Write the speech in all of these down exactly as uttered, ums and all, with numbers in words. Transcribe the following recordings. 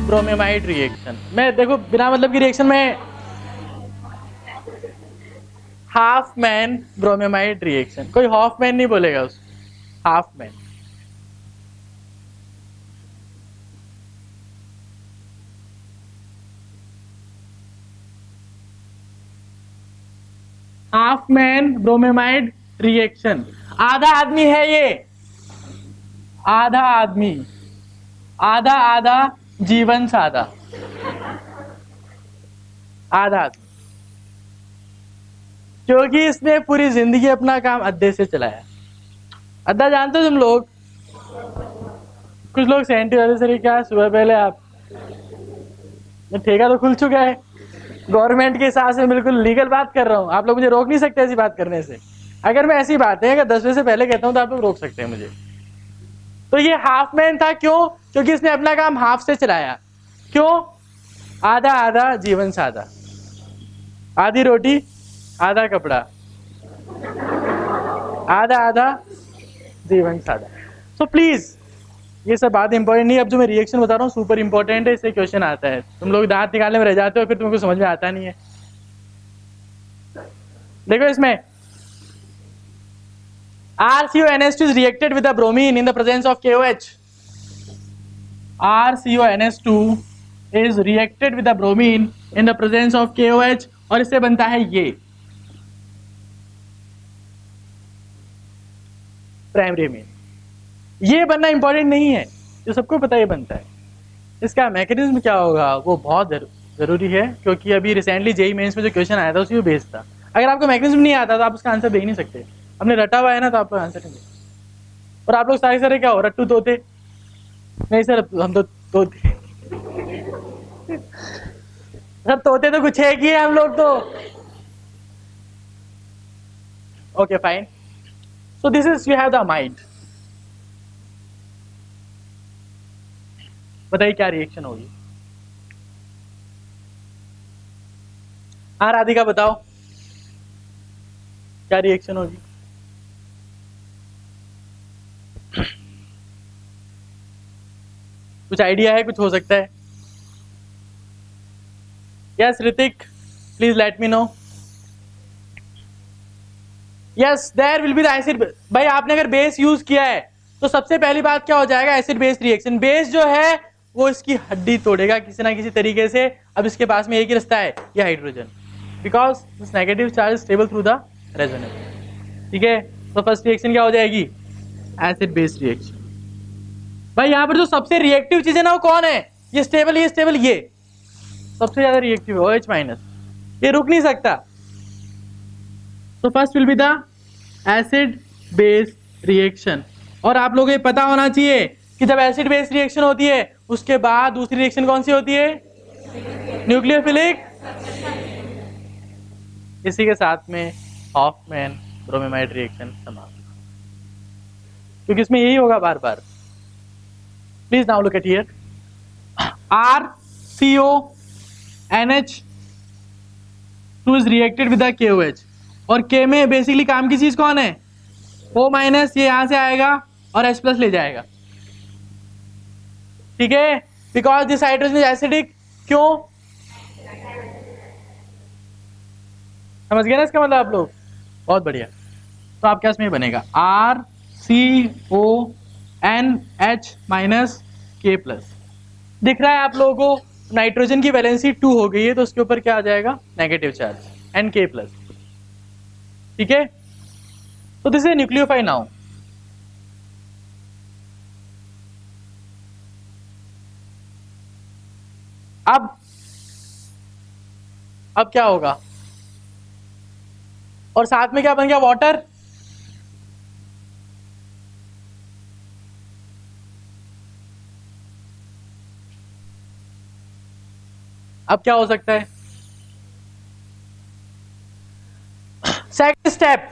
Bromamide reaction में देखो बिना मतलब की रिएक्शन में हाफ मैन ब्रोमेमाइड रिएक्शन, कोई हाफ मैन नहीं बोलेगा उसको, half man. Half man bromamide reaction. आधा आदमी है ये, आधा आदमी, आधा आधा जीवन साधा, आधा आदमी, क्योंकि इसने पूरी जिंदगी अपना काम अद्दे से चलाया। अद्दा जानते हो तुम लोग? कुछ लोग सेंटी वाले से क्या सुबह पहले आप ठेका तो खुल चुका है गवर्नमेंट के हिसाब से, बिल्कुल लीगल बात कर रहा हूँ, आप लोग मुझे रोक नहीं सकते ऐसी बात करने से। अगर मैं ऐसी बात है अगर दस बजे से पहले कहता हूँ तो आप लोग रोक सकते हैं मुझे। तो ये हाफ मैन था, क्यों? क्योंकि इसने अपना काम हाफ से चलाया। क्यों? आधा आधा जीवन साधा, आधी रोटी आधा कपड़ा, आधा आधा जीवन साधा। सो प्लीज ये सब बात इंपॉर्टेंट नहीं है। अब जो मैं रिएक्शन बता रहा हूँ सुपर इंपॉर्टेंट है, इससे क्वेश्चन आता है, तुम लोग दांत निकालने में रह जाते हो, फिर तुमको समझ में आता नहीं है। देखो इसमें R C O N H two is reacted with the bromine in the presence of K O H. R C O N H two is reacted with the bromine in the presence of K O H और इससे बनता है ये primary mean. ये बनना important नहीं है, जो सबको पता है बनता है। इसका मैकेनिज्म क्या होगा वो बहुत जरूरी है, क्योंकि अभी रिसेंटली जेई मेंस में जो क्वेश्चन आया था उसी को बेस था। अगर आपको मैकेनिज्म नहीं आता तो आप उसका आंसर दे ही नहीं सकते। हमने रटा हुआ है ना तो आप लोग आंसर नहीं दे। और आप लोग सारे सारे क्या हो, रट्टू तोते? नहीं सर हम तो तोते सर तोते तो कुछ है कि है हम लोग तो। Okay fine, so this is you have the mind. बताइए क्या रिएक्शन होगी? हाँ राधिका बताओ क्या रिएक्शन होगी? कुछ आइडिया है? कुछ हो सकता है? Yes Hrithik please let me know. Yes there will be the acid. भाई आपने अगर बेस यूज किया है तो सबसे पहली बात क्या हो जाएगा, एसिड बेस रिएक्शन। बेस जो है वो इसकी हड्डी तोड़ेगा किसी ना किसी तरीके से। अब इसके पास में एक ही रास्ता है, ये hydrogen, because this negative charge stable through the resonance. ठीक है, तो फर्स्ट रिएक्शन क्या हो जाएगी? Acid base reaction. भाई यहाँ पर जो सबसे रिएक्टिव चीज है ना वो कौन है? ये स्टेबल, ये स्टेबल, ये सबसे ज्यादा रिएक्टिव है, OH माइनस, ये रुक नहीं सकता। तो first will be the acid base reaction. और आप लोगों को पता होना चाहिए कि जब एसिड बेस रिएक्शन होती है उसके बाद दूसरी रिएक्शन कौन सी होती है? न्यूक्लियोफिलिक। इसी के साथ में हॉफमैन ब्रोमेमाइड रिएक्शन समाप्त, क्योंकि इसमें यही होगा बार बार। Please now look at here, R C O N H two is reacted with the K O H। और K में बेसिकली काम की चीज कौन है? O माइनस, ये यहां से आएगा और H प्लस ले जाएगा। ठीक है, because this hydrogen is acidic. क्यों? समझ गए ना इसका मतलब आप लोग? बहुत बढ़िया। तो आपके पास में बनेगा R C O N H minus K plus. दिख रहा है आप लोगों को? नाइट्रोजन की वैलेंसी टू हो गई है तो उसके ऊपर क्या आ जाएगा? Negative charge, N K plus. ठीक है, तो दिस इज न्यूक्लियोफाइल नाउ। अब अब क्या होगा? और साथ में क्या बन गया? वाटर। अब क्या हो सकता है? Second step,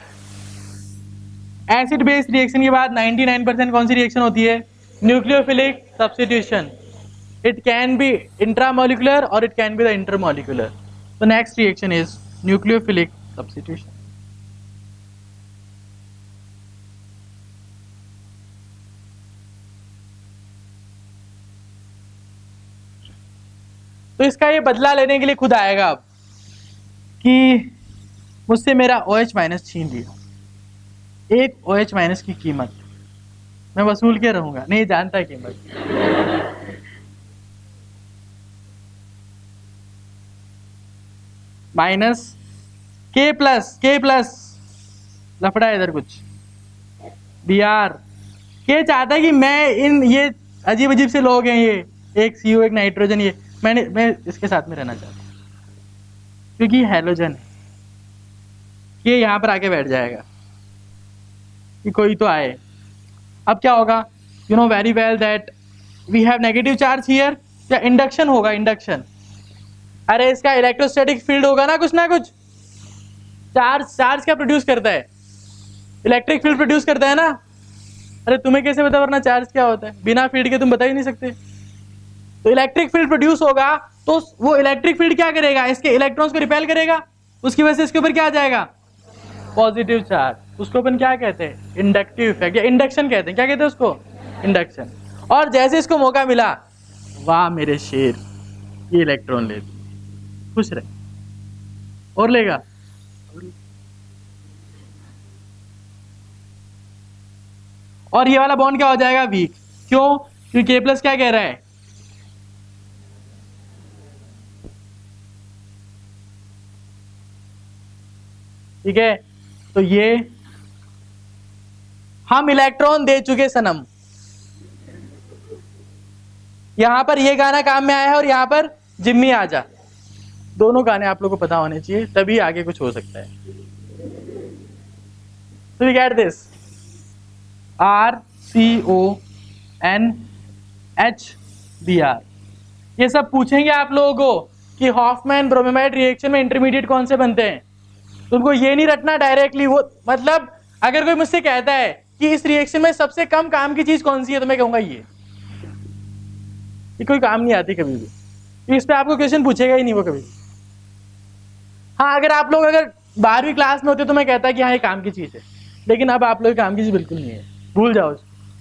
acid base reaction के बाद निन्यानवे परसेंट कौन सी रिएक्शन होती है? Nucleophilic substitution. It can be intramolecular और it can be the intermolecular. The next reaction is nucleophilic substitution. तो इसका ये बदला लेने के लिए खुद आएगा अब कि मुझसे मेरा OH माइनस छीन लिया, एक OH माइनस की कीमत मैं वसूल के रहूंगा, नहीं जानता है कीमत। माइनस के प्लस के प्लस लफड़ा है इधर कुछ, बी आर के चाहता है कि मैं इन ये अजीब अजीब से लोग हैं, ये एक सी ओ एक नाइट्रोजन, ये मैंने मैं इसके साथ में रहना चाहता हूँ क्योंकि हैलोजन है, ये यहाँ पर आके बैठ जाएगा कि कोई तो आए। अब क्या होगा, you know very well that we have negative charge here, या इंडक्शन होगा, इंडक्शन। अरे इसका इलेक्ट्रोस्टैटिक फील्ड होगा ना कुछ ना कुछ, चार्ज चार्ज क्या प्रोड्यूस करता है, इलेक्ट्रिक फील्ड प्रोड्यूस करता है ना। अरे तुम्हें कैसे पता वरना चार्ज क्या होता है, बिना फील्ड के तुम बता ही नहीं सकते। तो इलेक्ट्रिक फील्ड प्रोड्यूस होगा तो वो इलेक्ट्रिक फील्ड क्या करेगा, इसके इलेक्ट्रॉन्स को रिपेल करेगा, उसकी वजह से इसके ऊपर क्या आ जाएगा, पॉजिटिव चार्ज। उसको अपन क्या कहते हैं, इंडक्टिव इफेक्ट या इंडक्शन कहते हैं। क्या कहते हैं उसको, इंडक्शन। और जैसे इसको मौका मिला, वाह मेरे शेर, ये इलेक्ट्रॉन ले ली, खुश रहे, और लेगा। और ये वाला बॉन्ड क्या हो जाएगा, वीक। क्यों, क्योंकि K प्लस क्या कह रहा है, ठीक है। तो ये हम इलेक्ट्रॉन दे चुके सनम, यहां पर ये गाना काम में आया है और यहां पर जिम्मी आजा, दोनों गाने आप लोगों को पता होने चाहिए, तभी आगे कुछ हो सकता है। तो we get this R C O N H B R. ये सब पूछेंगे आप लोगों को कि हॉफमैन ब्रोमेमाइड रिएक्शन में इंटरमीडिएट कौन से बनते हैं। तुमको ये नहीं रटना डायरेक्टली, वो मतलब अगर कोई मुझसे कहता है कि इस रिएक्शन में सबसे कम काम की चीज कौन सी है, तो मैं कहूंगा ये ये कोई काम नहीं आती कभी भी, तो इस पे आपको क्वेश्चन पूछेगा ही नहीं वो कभी। हाँ, अगर आप लोग अगर बारहवीं क्लास में होते तो मैं कहता है कि हाँ ये काम की चीज है, लेकिन अब आप लोग काम की चीज बिल्कुल नहीं है, भूल जाओ।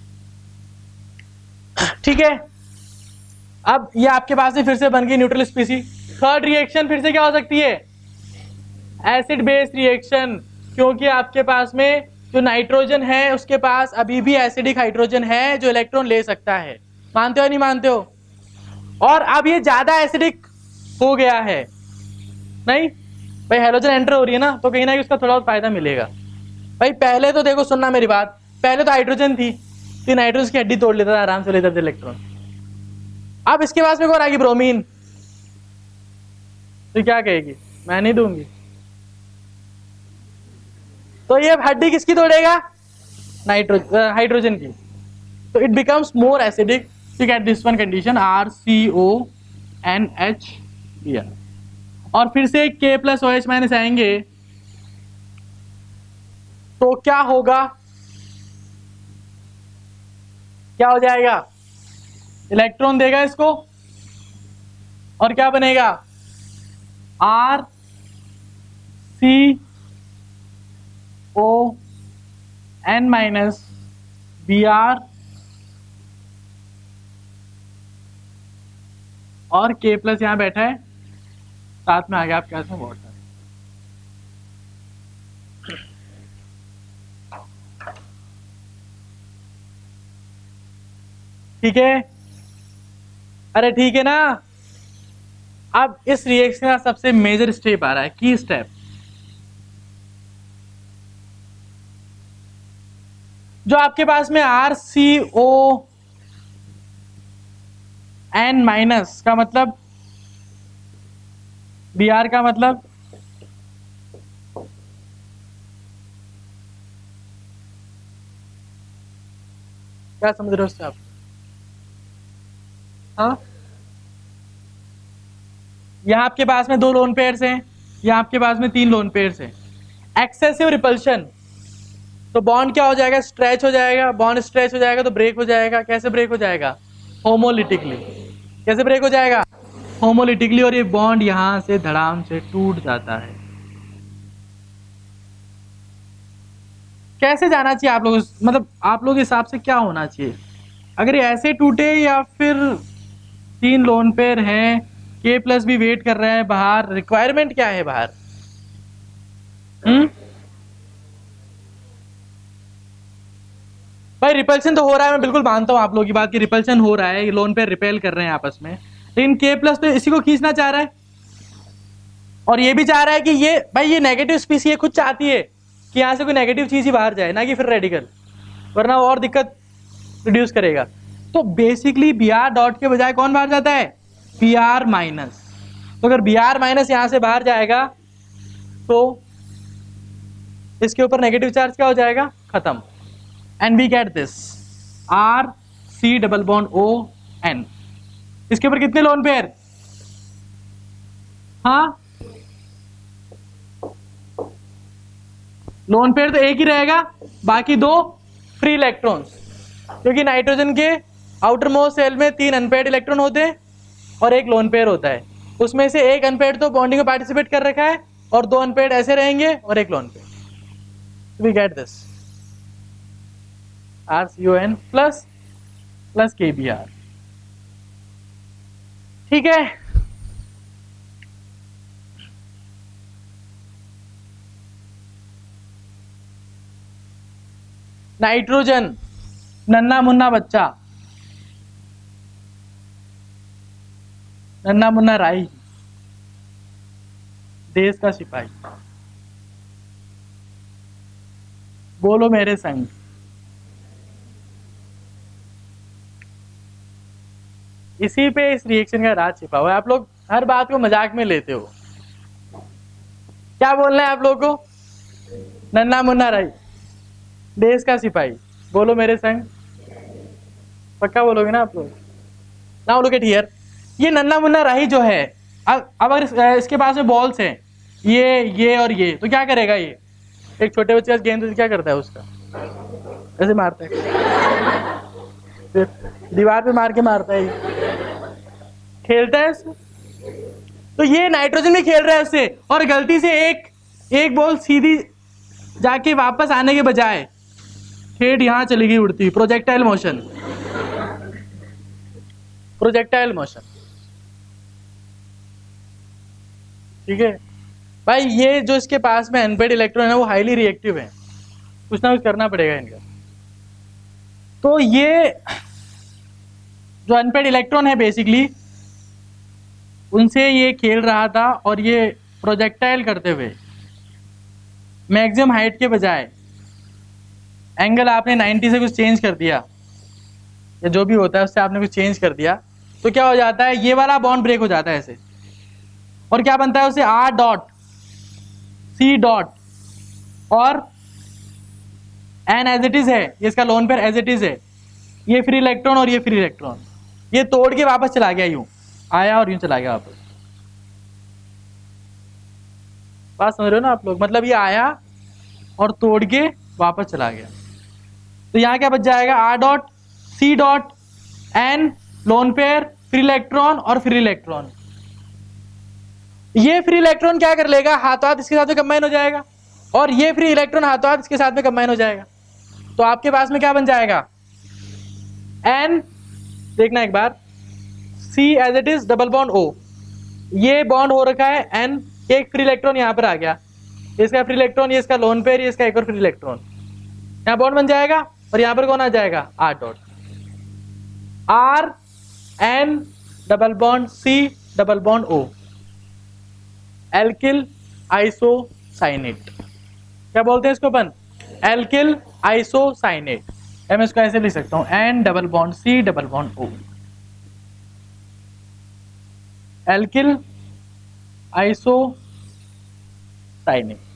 ठीक है, अब ये आपके पास में फिर से बन गई न्यूट्रल स्पीसीज। थर्ड रिएक्शन फिर से क्या हो सकती है, एसिड बेस रिएक्शन, क्योंकि आपके पास में जो नाइट्रोजन है उसके पास अभी भी एसिडिक हाइड्रोजन है जो इलेक्ट्रॉन ले सकता है। मानते हो नहीं मानते हो? और अब ये ज्यादा एसिडिक हो गया है, नहीं भाई हेलोजन एंटर हो रही है ना, तो कहीं ना कहीं उसका थोड़ा बहुत फायदा मिलेगा। भाई पहले तो देखो, सुनना मेरी बात, पहले तो हाइड्रोजन थी तो नाइट्रोजन की हड्डी तोड़ लेता था, आराम से लेता था इलेक्ट्रॉन। अब इसके पास में कौन आएगी, ब्रोमीन, तो क्या कहेगी, मैं नहीं दूंगी। तो ये हड्डी किसकी तोड़ेगा, नाइट्रोजन हाइड्रोजन की, तो it becomes more acidic. You get this one condition, R C O N H B R. और फिर से K plus O H minus आएंगे, तो क्या होगा, क्या हो जाएगा, इलेक्ट्रॉन देगा इसको और क्या बनेगा, R C O N minus B R और K प्लस यहां बैठा है, साथ में आ गया आपके पास में वाटर। ठीक है, अरे ठीक है ना। अब इस रिएक्शन का सबसे मेजर स्टेप आ रहा है, की स्टेप, जो आपके पास में R C O N minus का मतलब, बी आर का मतलब, क्या समझ रहे हो उससे आप? हाँ, यहां आपके पास में दो लोन पेयर्स हैं, यहां आपके पास में तीन लोन पेयर्स हैं। एक्सेसिव रिपल्शन, तो बॉन्ड क्या हो जाएगा, स्ट्रेच हो जाएगा। बॉन्ड स्ट्रेच हो जाएगा तो ब्रेक हो जाएगा। कैसे ब्रेक हो जाएगा, होमोलिटिकली। कैसे ब्रेक हो जाएगा, होमोलिटिकली। और ये बॉन्ड यहां से धड़ाम से टूट जाता है। कैसे जाना चाहिए आप लोग, मतलब आप लोग के हिसाब से क्या होना चाहिए, अगर ये ऐसे टूटे या फिर तीन लोन पेयर हैं के प्लस भी वेट कर रहे हैं बाहर। रिक्वायरमेंट क्या है बाहर? हम्म भाई रिपल्शन तो हो रहा है, मैं बिल्कुल मानता हूं आप लोगों की बात कि रिपल्शन हो रहा है, लोन पे रिपेल कर रहे हैं आपस में, लेकिन के प्लस तो इसी को खींचना चाह रहा है और ये भी चाह रहा है कि ये भाई ये नेगेटिव स्पीसी ये खुद चाहती है कि यहां से कोई नेगेटिव चीज ही बाहर जाए, ना कि फिर रेडिकल, वरना और दिक्कत रिड्यूस करेगा। तो बेसिकली बी आर डॉट के बजाय कौन बाहर जाता है? B R minus. तो अगर बी आर माइनस यहां से बाहर जाएगा तो इसके ऊपर नेगेटिव चार्ज क्या हो जाएगा? खत्म। And we get this R C double bond O N. इसके ऊपर कितने लोन पेयर? हाँ लोन पेयर तो एक ही रहेगा, बाकी दो फ्री इलेक्ट्रॉन्स, क्योंकि नाइट्रोजन के आउटर मोस्ट सेल में तीन अनपेयर्ड इलेक्ट्रॉन होते हैं और एक लोन पेयर होता है। उसमें से एक अनपेयर्ड तो बॉन्डिंग में पार्टिसिपेट कर रखा है और दो अनपेयर्ड ऐसे रहेंगे और एक lone pair. We get this R C O N plus plus K B R. ठीक है, नाइट्रोजन नन्ना मुन्ना बच्चा, नन्ना मुन्ना राई, देश का सिपाही, बोलो मेरे संग। इसी पे इस रिएक्शन का राज छिपा हुआ है। आप लोग हर बात को मजाक में लेते हो। क्या बोलना है आप लोगों को? नन्ना मुन्ना राई, देश का सिपाही, बोलो मेरे संग। पक्का बोलोगे ना आप लोग? नाउ लुक एट हियर, ये नन्ना मुन्ना राही जो है, अब अगर इस, इसके पास में बॉल्स हैं ये ये और ये, तो क्या करेगा? ये एक छोटे बच्चे का गेंद क्या करता है? उसका ऐसे मारता है, फिर दीवार पे मार के मारता है, खेलता है उससे। तो ये नाइट्रोजन भी खेल रहा है उससे, और गलती से एक एक बॉल सीधी जाके वापस आने के बजाय हेड यहां चली गई उड़ती, प्रोजेक्टाइल मोशन, प्रोजेक्टाइल मोशन। ठीक है भाई, ये जो इसके पास में अनपेयर्ड इलेक्ट्रॉन है वो हाईली रिएक्टिव है, कुछ ना कुछ करना पड़ेगा इनका। तो ये जो अनपेयर्ड इलेक्ट्रॉन है बेसिकली उनसे ये खेल रहा था, और ये प्रोजेक्टाइल करते हुए मैक्सिमम हाइट के बजाय एंगल आपने नाइंटी से कुछ चेंज कर दिया, या जो भी होता है उससे आपने कुछ चेंज कर दिया, तो क्या हो जाता है? ये वाला बॉन्ड ब्रेक हो जाता है ऐसे, और क्या बनता है उसे? आर डॉट सी डॉट और एन एज इट इज है, ये इसका lone pair as it is है, ये फ्री इलेक्ट्रॉन और ये फ्री इलेक्ट्रॉन, ये तोड़ के वापस चला गया, यूं आया और यूं चला गया वापस। बात समझ रहे हो ना आप लोग? मतलब ये आया और तोड़ के वापस चला गया। तो यहां क्या बच जाएगा? R dot C dot N lone pair free electron और फ्री इलेक्ट्रॉन। ये फ्री इलेक्ट्रॉन क्या कर लेगा? हाथों हाथ इसके साथ में कंबाइन हो जाएगा, और ये फ्री इलेक्ट्रॉन हाथों हाथ इसके साथ में कंबाइन हो जाएगा। तो आपके पास में क्या बन जाएगा? एन, देखना एक बार, C as it is double bond O, ये बॉन्ड हो रखा है एन, एक फ्री इलेक्ट्रॉन यहां पर आ गया, इसका फ्री इलेक्ट्रॉन, ये इसका लोन पेयर, ये इसका एक और फ्री इलेक्ट्रॉन, यहां बॉन्ड बन जाएगा, और यहां पर कौन आ जाएगा? R dot, R N double bond C double bond O, alkyl isocyanate. क्या बोलते हैं इसको अपन? Alkyl isocyanate. मैं इसको ऐसे लिख सकता हूं, N double bond C double bond O, alkyl isocyanate.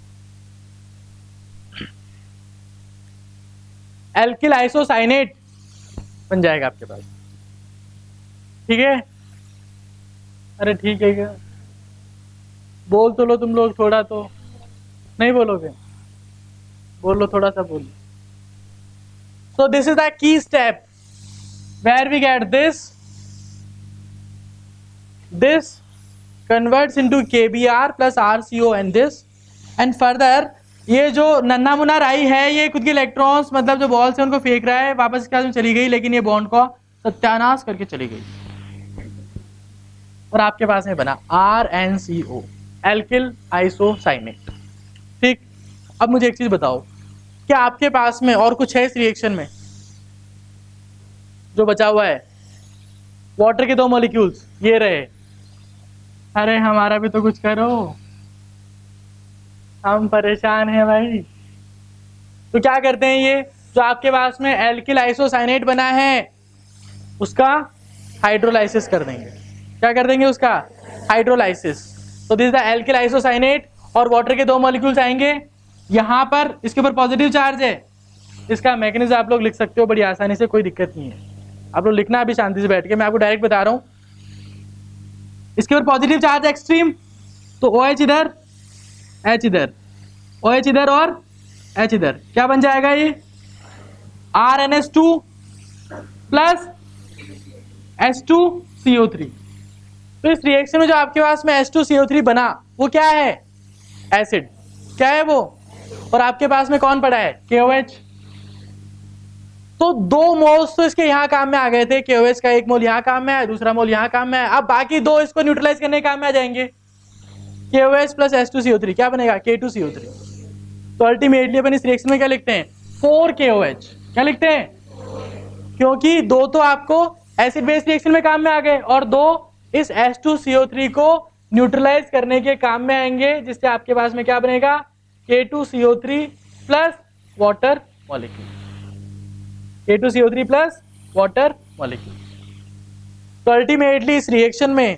Alkyl isocyanate बन जाएगा आपके पास। ठीक है? अरे ठीक है क्या? बोल तो लो तुम लोग, थोड़ा तो नहीं बोलोगे? बोल लो, थोड़ा सा बोलो। So this is the key step where we get this, this converts into K B R plus R C O and this, and further ये जो नन्ना मुन्ना राई है ये खुद के इलेक्ट्रॉन्स मतलब जो बॉल्स है उनको फेंक रहा है, वापस इसके में चली गई, लेकिन ये बॉन्ड को सत्यानाश करके चली गई। और आपके पास में बना R N C O, alkyl isocyanate. ठीक, अब मुझे एक चीज बताओ, क्या आपके पास में और कुछ है इस रिएक्शन में जो बचा हुआ है? वाटर के दो मॉलिक्यूल्स ये रहे। अरे हमारा भी तो कुछ करो, हम परेशान हैं भाई। तो क्या करते हैं, ये जो आपके पास में एल्किल आइसोसाइनेट बना है उसका हाइड्रोलाइसिस कर देंगे। क्या कर देंगे? उसका हाइड्रोलाइसिस। तो दिस द एल्किल आइसोसाइनेट और वाटर के दो मॉलिक्यूल्स आएंगे यहाँ पर, इसके ऊपर पॉजिटिव चार्ज है। इसका मैकेनिज्म आप लोग लिख सकते हो बड़ी आसानी से, कोई दिक्कत नहीं है। आप लोग लिखना अभी शांति से बैठ के, मैं आपको डायरेक्ट बता रहा हूं। इसके ऊपर पॉजिटिव चार्ज एक्सट्रीम, तो OH इधर, H इधर, OH इधर और H इधर, क्या बन जाएगा ये? R N S two plus H two C O three. तो इस रिएक्शन में जो आपके पास में H two C O three बना वो क्या है? एसिड। क्या है वो? और आपके पास में कौन पड़ा है? के ओ एच। तो दो मोल्स तो इसके यहाँ काम में आ गए थे, के ओ एच का एक मोल यहाँ काम में है, दूसरा मोल यहाँ काम में है। अब बाकी दो इसको न्यूट्रलाइज करने के काम में आ जाएंगे। K O H plus H two C O three क्या बनेगा? K two C O three. तो अल्टीमेटली अपन इस रिएक्शन में क्या लिखते हैं? फोर के ओ एच। क्या लिखते हैं? क्योंकि दो तो आपको एसिड बेस रिएक्शन में काम में आ गए और दो इस H two C O three को न्यूट्रलाइज करने के काम में आएंगे, जिससे आपके पास में क्या बनेगा? K two C O three plus water molecule. K two C O three plus water molecule. तो अल्टीमेटली इस रिएक्शन में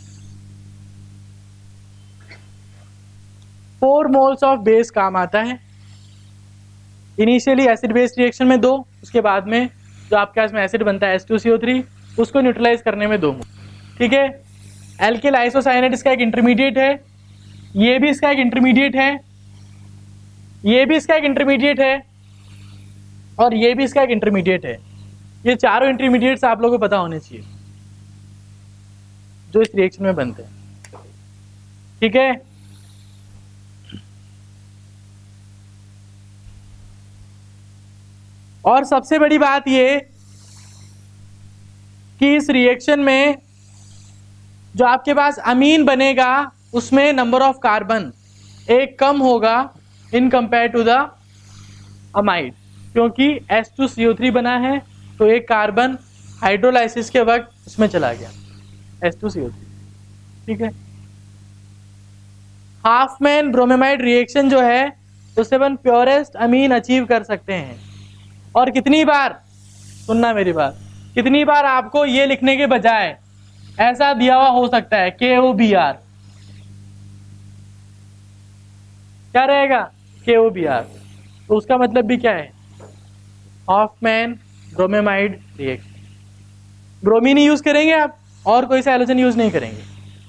फोर मोल्स ऑफ बेस काम आता है। इनिशियली एसिड बेस रिएक्शन में दो, उसके बाद में जो आपके पास में एसिड बनता है H two C O three, उसको न्यूट्रलाइज करने में दो मोल। ठीक है, एल्किल आइसोसाइनेट इसका एक इंटरमीडिएट है, ये भी इसका एक इंटरमीडिएट है, ये भी इसका एक इंटरमीडिएट है और ये भी इसका एक इंटरमीडिएट है। ये चारों इंटरमीडिएट्स आप लोगों को पता होने चाहिए जो इस रिएक्शन में बनते हैं। ठीक है, और सबसे बड़ी बात ये कि इस रिएक्शन में जो आपके पास अमीन बनेगा उसमें नंबर ऑफ कार्बन एक कम होगा in compare to the amide, क्योंकि H two C O three बना है तो एक कार्बन हाइड्रोलाइसिस के वक्त उसमें चला गया H two C O three. ठीक है, हाफमैन ब्रोमेमाइड रिएक्शन जो है उससे अपन प्योरेस्ट अमीन अचीव कर सकते हैं। और कितनी बार, सुनना मेरी बात, कितनी बार आपको ये लिखने के बजाय ऐसा दिया हुआ हो सकता है के ओ बी आर। क्या रहेगा? के ओ बी आर। तो उसका मतलब भी क्या है? Hofmann bromamide reaction. ब्रोमीन ही यूज करेंगे आप, और कोई सा हैलोजन यूज नहीं करेंगे।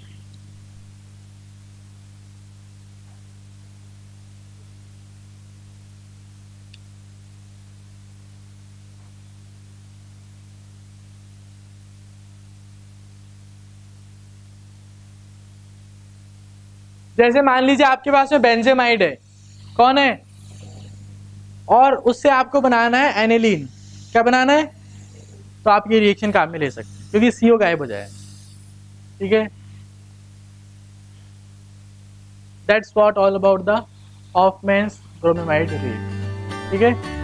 जैसे मान लीजिए आपके पास में बेंजेमाइड है, कौन है, और उससे आपको बनाना है एनिलीन। क्या बनाना है? तो आप ये रिएक्शन काम में ले सकते हैं क्योंकि सीओ गायब हो जाए। ठीक है, that's what all about the Hofmann's bromamide reaction. ठीक है।